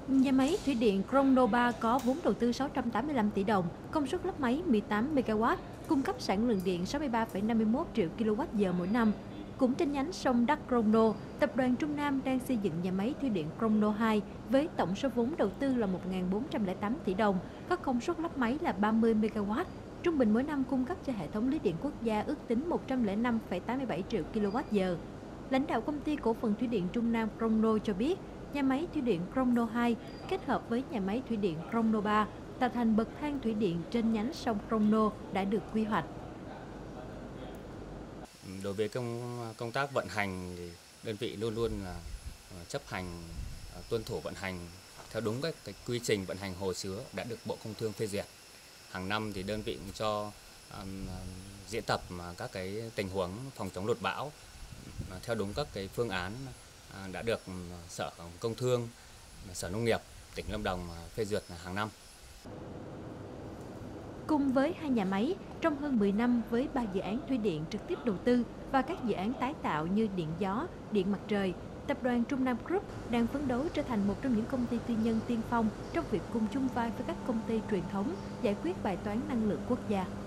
Nhà máy thủy điện Crono 3 có vốn đầu tư 685 tỷ đồng, công suất lắp máy 18 MW, cung cấp sản lượng điện 63,51 triệu kWh mỗi năm. Cũng trên nhánh sông Đắc Crono, Tập đoàn Trung Nam đang xây dựng nhà máy thủy điện Crono 2 với tổng số vốn đầu tư là 1.408 tỷ đồng, có công suất lắp máy là 30 MW. Trung bình mỗi năm cung cấp cho hệ thống lưới điện quốc gia ước tính 105,87 triệu kWh. Lãnh đạo công ty cổ phần thủy điện Trung Nam Crono cho biết, nhà máy thủy điện Crono 2 kết hợp với nhà máy thủy điện Crono 3 tạo thành bậc thang thủy điện trên nhánh sông Crono đã được quy hoạch. Đối với công tác vận hành thì đơn vị luôn luôn là chấp hành tuân thủ vận hành theo đúng cái quy trình vận hành hồ chứa đã được Bộ Công Thương phê duyệt. Hàng năm thì đơn vị cũng cho diễn tập các cái tình huống phòng chống lụt bão theo đúng các cái phương án đã được Sở Công Thương, Sở Nông nghiệp tỉnh Lâm Đồng phê duyệt hàng năm. Cùng với hai nhà máy, trong hơn 10 năm với 3 dự án thủy điện trực tiếp đầu tư và các dự án tái tạo như điện gió, điện mặt trời, Tập đoàn Trung Nam Group đang phấn đấu trở thành một trong những công ty tư nhân tiên phong trong việc cùng chung vai với các công ty truyền thống giải quyết bài toán năng lượng quốc gia.